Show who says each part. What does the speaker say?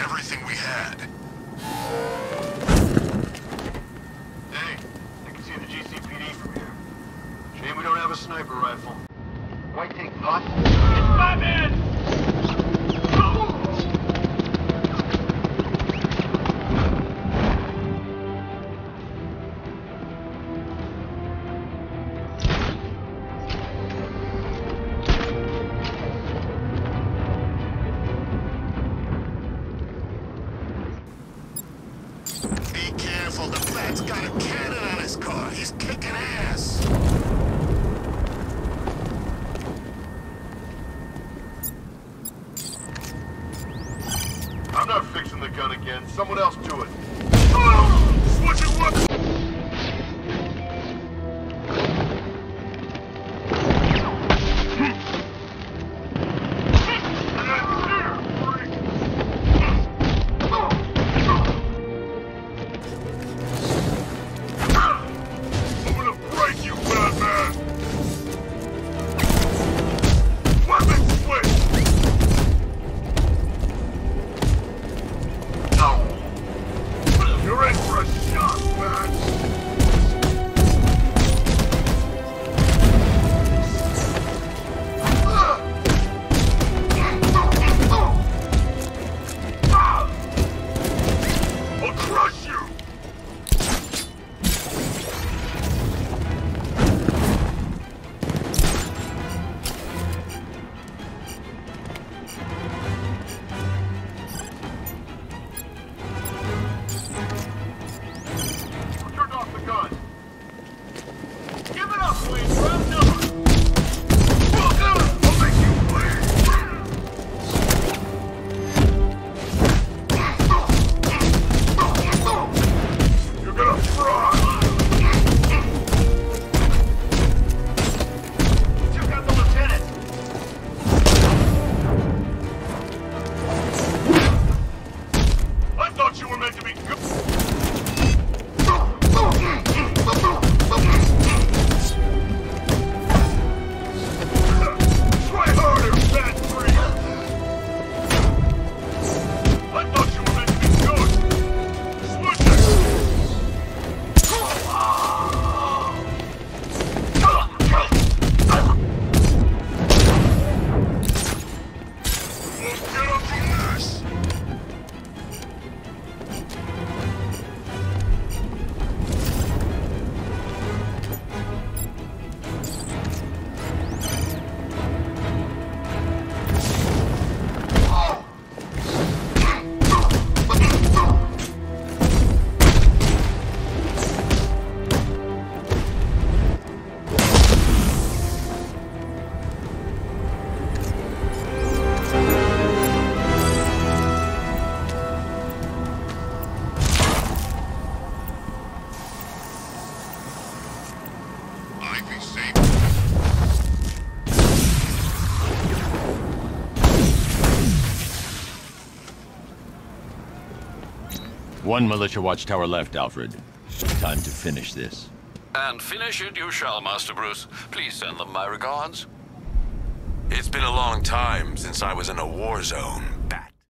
Speaker 1: everything we had.
Speaker 2: Hey, I can see the GCPD from here. Shame we don't have a sniper rifle. White tank hot? It's my man!
Speaker 1: The fat's got a cannon on his car. He's kicking ass.
Speaker 2: I'm not fixing the gun again. Someone else do it.
Speaker 1: Switching weapons.
Speaker 3: One militia watchtower left, Alfred. Time to finish this.
Speaker 4: And finish it you shall, Master Bruce. Please send them my regards.
Speaker 5: It's been a long time since I was in a war zone.